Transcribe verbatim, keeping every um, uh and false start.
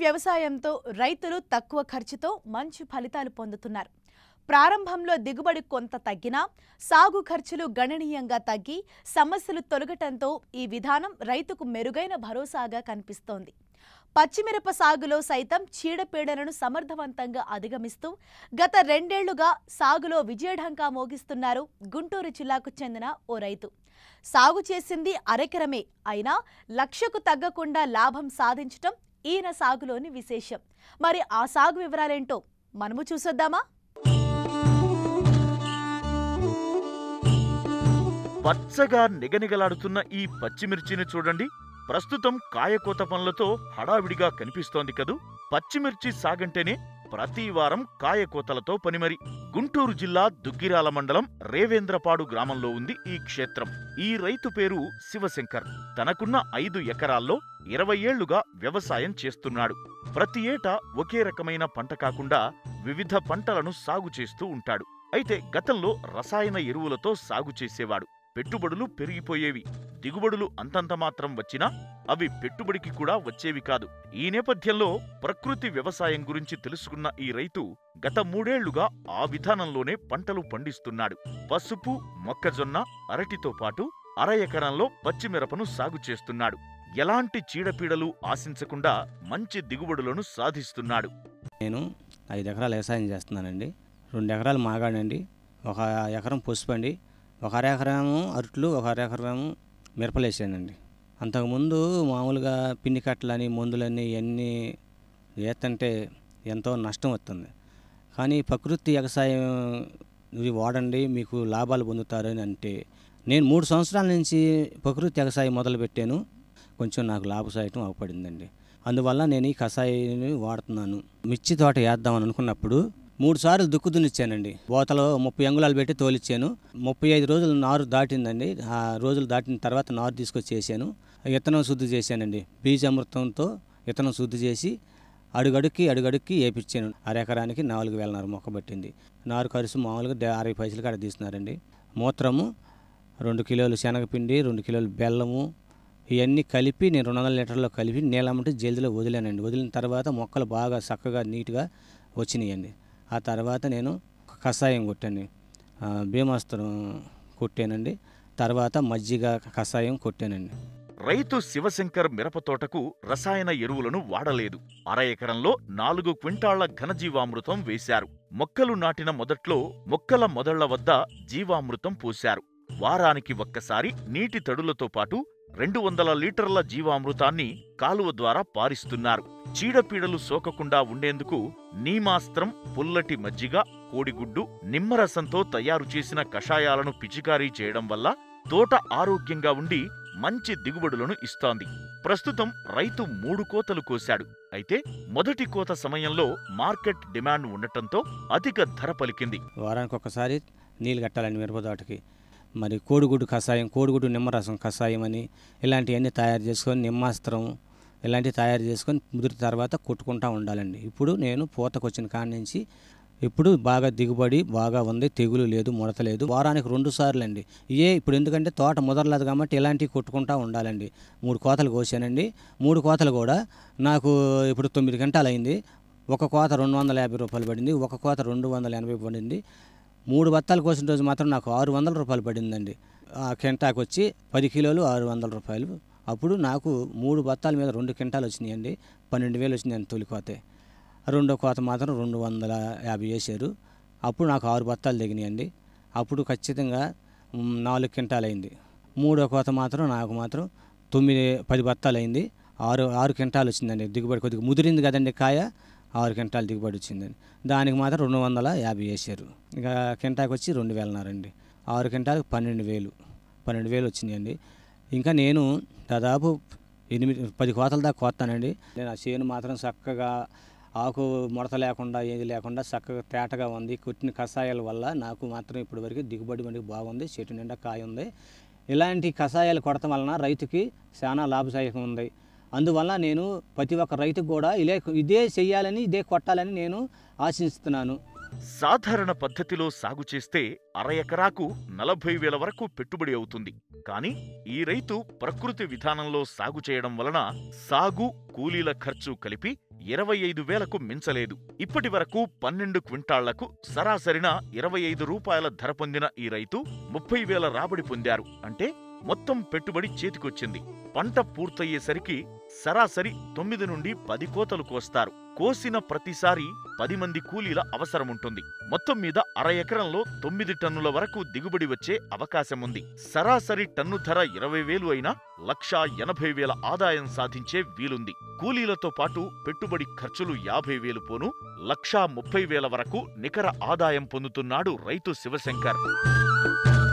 వ్యవసాయంతో రైతులు తక్కువ ఖర్చుతో మంచి ఫలితాలు పొందుతున్నారు. ప్రారంభంలో దిగుబడి కొంత తగ్గినా సాగు ఖర్చులు గణనీయంగా తగ్గి సమస్యలు తొలగటంతో ఈ విధానం రైతుకు మెరుగైన భరోసాగా కనిపిస్తోంది. పచ్చిమిరప సాగులో సైతం చీడపీడలను సమర్థవంతంగా అధిగమిస్తూ గత రెండేళ్లుగా సాగులో విజయఢంకా మోగిస్తున్నారు గుంటూరు జిల్లాకు చెందిన ఓ రైతు. సాగు చేసింది అరెకరమే అయినా లక్షకు తగ్గకుండా లాభం సాధించటం ఈయన సాగులోని విశేషం. మరి ఆ సాగు వివరాలేంటో మనము చూసొద్దామా? పచ్చగా నిగనిగలాడుతున్న ఈ పచ్చిమిర్చిని చూడండి. ప్రస్తుతం కాయకోత పనులతో హడావిడిగా కనిపిస్తోంది కదూ. పచ్చిమిర్చి సాగంటేనే ప్రతి వారం కాయకోతలతో పనిమరి. గుంటూరు జిల్లా దుగ్గిరాల మండలం రేవేంద్రపాడు గ్రామంలో ఉంది ఈ క్షేత్రం. ఈ రైతు పేరు శివశంకర్. తనకున్న ఐదు ఎకరాల్లో ఇరవై ఏళ్లుగా వ్యవసాయం చేస్తున్నాడు. ప్రతి ఏటా ఒకే రకమైన పంట కాకుండా వివిధ పంటలను సాగు చేస్తూ ఉంటాడు. అయితే గతంలో రసాయన ఎరువులతో సాగు చేసేవాడు. పెట్టుబడులు పెరిగిపోయేవి. దిగుబడులు అంతంత మాత్రం వచ్చినా అవి పెట్టుబడికి కూడా వచ్చేవి కాదు. ఈ నేపథ్యంలో ప్రకృతి వ్యవసాయం గురించి తెలుసుకున్న ఈ రైతు గత మూడేళ్లుగా ఆ విధానంలోనే పంటలు పండిస్తున్నాడు. పసుపు, మొక్కజొన్న, అరటితో పాటు అర ఎకరంలో పచ్చిమిరపను సాగు చేస్తున్నాడు. ఎలాంటి చీడపీడలు ఆశించకుండా మంచి దిగుబడులను సాధిస్తున్నాడు. నేను ఐదు ఎకరాలు వ్యవసాయం చేస్తున్నానండి. రెండు ఎకరాలు మాగాడండి, ఒక ఎకరం పసుపండి, ఒక అర ఎకరము అరట్లు, ఒక అర ఎకరము మిరపలు వేసానండి. అంతకుముందు మామూలుగా పిండి కట్టలని మందులని ఇవన్నీ వేస్తుంటే ఎంతో నష్టం వస్తుంది. కానీ ప్రకృతి వ్యవసాయం ఇది వాడండి, మీకు లాభాలు పొందుతారని అంటే నేను మూడు సంవత్సరాల నుంచి ప్రకృతి వ్యవసాయం మొదలుపెట్టాను. కొంచెం నాకు లాభసాయటం అవపడిందండి. అందువల్ల నేను ఈ కషాయాన్ని వాడుతున్నాను. మిర్చి తోట వేద్దామని అనుకున్నప్పుడు మూడు సార్లు దుక్కు దున్నిచ్చానండి. బోతలో ముప్పై అంగుళాలు పెట్టి తోలిచ్చాను. ముప్పై ఐదు రోజులు నారు దాటిందండి. ఆ రోజులు దాటిన తర్వాత నారు తీసుకొచ్చి చేశాను. విత్తనం శుద్ధి చేశానండి. బీజామృతంతో విత్తనం శుద్ధి చేసి అడుగడుక్కి అడుగడుక్కి వేపించాను. అరెకరానికి నాలుగు వేలన్నర మొక్క పట్టింది. నారు ఖర్చు మామూలుగా అరవై పైసలు కాడ తీస్తున్నారండి. మూత్రము, రెండు కిలోలు శనగపిండి, రెండు కిలోలు బెల్లము ఇవన్నీ కలిపి నేను రెండు వందల లీటర్లో కలిపి నీళ్ళమంటే జల్దిలో వదిలానండి. వదిలిన తర్వాత మొక్కలు బాగా చక్కగా నీట్గా వచ్చినాయండి. ఆ తర్వాత నేను కషాయం కొట్టాను, భీమాస్త్రం కొట్టానండి. తర్వాత మజ్జిగ కషాయం కొట్టానండి. రైతు శివశంకర్ మిరప తోటకు రసాయన ఎరువులను వాడలేదు. అర ఎకరంలో నాలుగు క్వింటాళ్ల ఘనజీవామృతం వేశారు. మొక్కలు నాటిన మొదట్లో మొక్కల మొదళ్ల వద్ద జీవామృతం పోశారు. వారానికి ఒక్కసారి నీటి తడులతో పాటు రెండు వందల లీటర్ల జీవామృతాన్ని కాలువ ద్వారా పారిస్తున్నారు. చీడపీడలు సోకకుండా ఉండేందుకు నీమాస్త్రం, పుల్లటి మజ్జిగ, కోడిగుడ్డు, నిమ్మరసంతో తయారు చేసిన కషాయాలను పిచికారీ చేయడం వల్ల తోట ఆరోగ్యంగా ఉండి మంచి దిగుబడులను ఇస్తోంది. ప్రస్తుతం రైతు మూడు కోతలు కోశాడు. అయితే మొదటి కోత సమయంలో మార్కెట్ డిమాండ్ ఉండటంతో అధిక ధర పలికింది. వారానికి ఒకసారి నీళ్ళు కట్టాలండి మిరప తోటకి. మరి కోడిగుడ్డు కషాయం, కోడిగుడ్డు నిమ్మరసం కషాయం అని ఇలాంటివన్నీ తయారు చేసుకొని, నిమ్మాస్త్రం ఇలాంటివి తయారు చేసుకొని ముదిరిన తర్వాత కొట్టుకుంటూ ఉండాలండి. ఇప్పుడు నేను పూతకు వచ్చిన కాడి నుంచి ఇప్పుడు బాగా దిగుబడి బాగా ఉంది. తెగులు లేదు, ముడత లేదు. వారానికి రెండు సార్లు అండి. ఇయే ఇప్పుడు ఎందుకంటే తోట ముదరలేదు కాబట్టి ఇలాంటివి కొట్టుకుంటూ ఉండాలండి. మూడు కోతలు కోసానండి. మూడు కోతలు కూడా నాకు ఇప్పుడు తొమ్మిది గంటలు అయింది. ఒక కోత రెండు వందల యాభై రూపాయలు పడింది, ఒక కోత రెండు వందల ఎనభై పడింది. మూడు బత్తాలు కోసిన రోజు మాత్రం నాకు ఆరు వందల రూపాయలు పడిందండి. ఆ కింటాకు వచ్చి పది కిలోలు ఆరు వందల రూపాయలు. అప్పుడు నాకు మూడు బత్తాల మీద రెండు కింటాలు వచ్చినాయండి. పన్నెండు వేలు వచ్చినాయండి తొలి కోతే. రెండో కోత మాత్రం రెండు వందల యాభై వేసారు. అప్పుడు నాకు ఆరు బత్తాలు దిగినాయండి. అప్పుడు ఖచ్చితంగా నాలుగు కింటాలు అయింది. మూడో కోత మాత్రం నాకు మాత్రం తొమ్మిది పది బత్తాలు అయింది. ఆరు ఆరు కింటాలు వచ్చిందండి. దిగుబడి కొద్దిగా ముదిరింది కదండి కాయ. ఆరు కింటాలు దిగుబడి వచ్చిందండి. దానికి మాత్రం రెండు వందల యాభై వేసారు. ఇక కింటాకి వచ్చి రెండు వేలన్నారండి. ఆరు కింటాలకు పన్నెండు వేలు పన్నెండు వేలు వచ్చినాయండి. ఇంకా నేను దాదాపు ఎనిమిది పది కోతల దాకా కోస్తానండి. నేను ఆ చేను మాత్రం చక్కగా ఆకు ముడత లేకుండా ఏది లేకుండా చక్కగా తేటగా ఉంది. కొట్టిన కషాయాల వల్ల నాకు మాత్రం ఇప్పటివరకు దిగుబడి మనకి బాగుంది. చెట్టు నిండా కాయ ఉంది. ఇలాంటి కషాయాలు కొడటం వలన రైతుకి చాలా లాభదాయకం ఉంది. అందువల్ల నేను ప్రతి ఒక్క రైతుకు కూడా ఇలా ఇదే చెయ్యాలని, ఇదే కొట్టాలని నేను ఆశిస్తున్నాను. సాధారణ పద్ధతిలో సాగు చేస్తే అర ఎకరాకు నలభై వేల వరకు పెట్టుబడి అవుతుంది. కాని ఈ రైతు ప్రకృతి విధానంలో సాగు చేయడం వలన సాగు, కూలీల ఖర్చు కలిపి ఇరవై ఐదు వేలకు మించలేదు. ఇప్పటి వరకు పన్నెండు క్వింటాళ్లకు సరాసరిన ఇరవై ఐదు రూపాయల ధర పొందిన ఈ రైతు ముప్పై వేల రాబడి పొందారు. అంటే మొత్తం పెట్టుబడి చేతికొచ్చింది. పంట పూర్తయ్యేసరికి సరాసరి తొమ్మిది నుండి పది కోతలు కోస్తారు. కోసిన ప్రతిసారి పది మంది కూలీల అవసరముంటుంది. మొత్తం మీద అర ఎకరంలో తొమ్మిది టన్నుల వరకు దిగుబడి వచ్చే అవకాశముంది. సరాసరి టన్ను ధర ఇరవై వేలు అయినా లక్షా ఎనభై వేల ఆదాయం సాధించే వీలుంది. కూలీలతో పాటు పెట్టుబడి ఖర్చులు యాభై వేలు పోను లక్షా ముప్పై వేల వరకు నికర ఆదాయం పొందుతున్నాడు రైతు శివశంకర్.